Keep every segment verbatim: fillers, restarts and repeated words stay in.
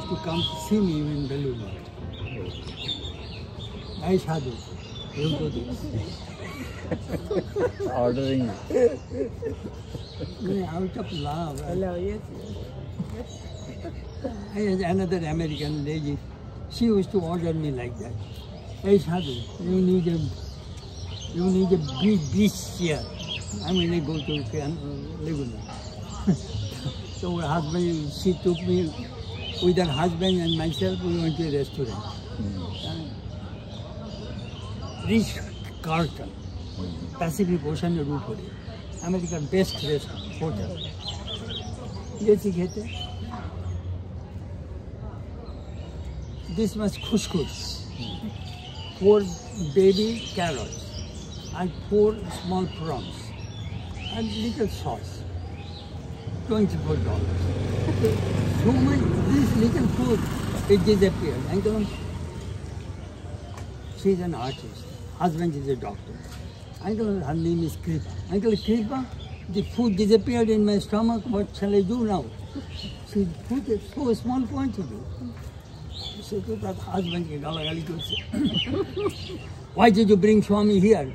to come see me in Belluva. I sadhu. You do this. Ordering. Out of love. Hello, yes. I had another American lady. She used to order me like that. Hey sadhu, you need a you need a big beach here. I'm gonna go to Laguna. So her husband, she took me with her husband and myself. We went to a restaurant. Mm. Rich Carlton, mm. Pacific Ocean route. American best restaurant hotel. Yes, he get it. This much couscous, four baby carrots, and four small prawns, and little sauce. Twenty-four dollars. So much. This little food, it disappeared. Uncle, she's an artist. Husband is a doctor. Uncle, her name is Kripa. Uncle Kripa, the food disappeared in my stomach. What shall I do now? She put it so small quantity. So that husband, why did you bring Swami here?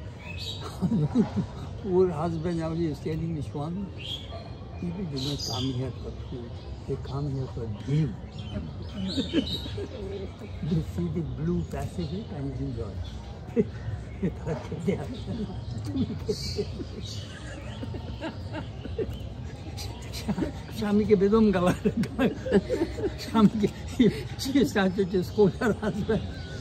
Poor husband now is telling me, Swami, people do not come here for food. They come here for dream. They see the blue Pacific and enjoy. Swami ke bedum gala. Swami ke, she started to scold her husband.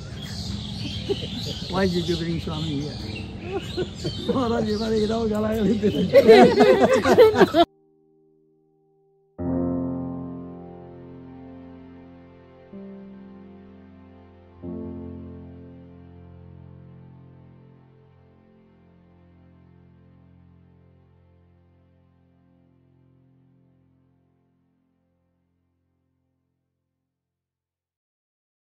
Why did you bring Swami here?